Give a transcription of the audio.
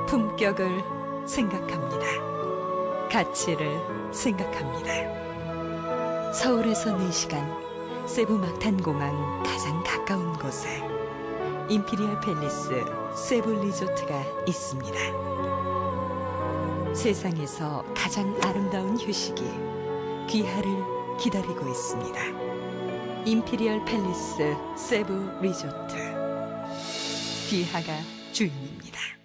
품격을 생각합니다. 가치를 생각합니다. 서울에서 4시간, 세부 막탄공항 가장 가까운 곳에 임피리얼 팰리스 세부 리조트가 있습니다. 세상에서 가장 아름다운 휴식이 귀하를 기다리고 있습니다. 임피리얼 팰리스 세부 리조트. 귀하가 주인입니다.